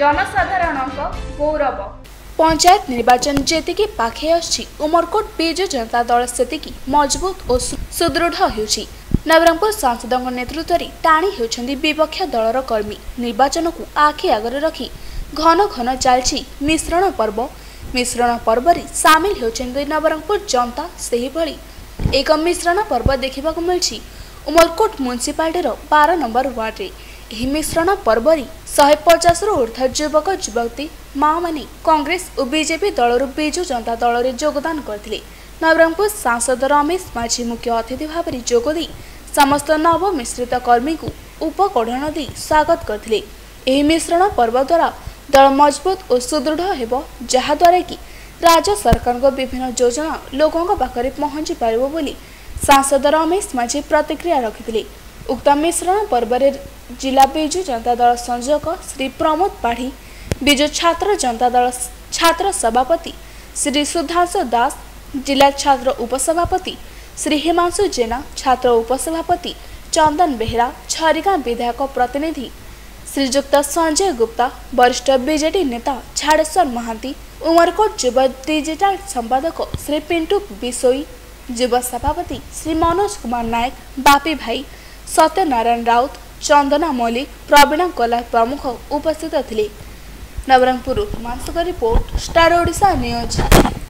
जनसाधारण गौरव। पंचायत निर्वाचन जेतिकी पाखे आछि उमरकोट बिजु जनता दल सेतिकी मजबूत और सुदृढ़ होउछि। नवरंगपुर सांसदों नेतृत्व में टाणी होउछन्ति विपक्ष दलर कर्मी। निर्वाचन को आखि आगरे रखी घन घन चलछि मिश्रण पर्व रे सामिल होउछन्ति नवरंगपुर जनता। सेही भली एक मिश्रण पर्व देखा मिली उमरकोट म्युनिसिपालिटीर 12 नंबर वार्ड रे। एही मिश्रण पर्व रे 150 रु ऊर्ध्व युवक युवती माँ माने कांग्रेस और बीजेपी दलर बिजु जनता दल में योगदान करथिले। नवरंगपुर सांसद रमेश माझी मुख्य अतिथि भाव में जोगदी समस्त नव मिश्रित कर्मी को उपकरण दे स्वागत करथिले। एही मिश्रण पर्व द्वारा दल मजबूत और सुदृढ़ हेबो, जहाद्वारा कि राज्य सरकार को विभिन्न योजना लोकों पाखरे पहुंची पारिबो बोली सांसद रमेश माझी प्रतिक्रिया रखिथिले। उक्त मिश्रण पर्व रे जिला बिजु जनता दल संयोजक श्री प्रमोद पाढ़ी, बिजु छात्र जनता दल छात्र सभापति श्री सुधांशु दास, जिला छात्र उपसभापति श्री हिमांशु जेना, छात्र उपसभापति चंदन बेहरा, छरिका विधायक प्रतिनिधि श्रीजुक्त संजय गुप्ता, वरिष्ठ बीजेडी नेता झाड़ेश्वर महांती, उमरकोट युवा डिजिटल संपादक श्री पिंटू बिसोई, युवा सभापति श्री मनोज कुमार नायक, बापी भाई, सत्यनारायण राउत, चंदना मल्लिक, प्रवीण कला प्रमुख उपस्थित थिले। नवरंगपुर मानसिक रिपोर्ट, स्टार ओडिशा न्यूज।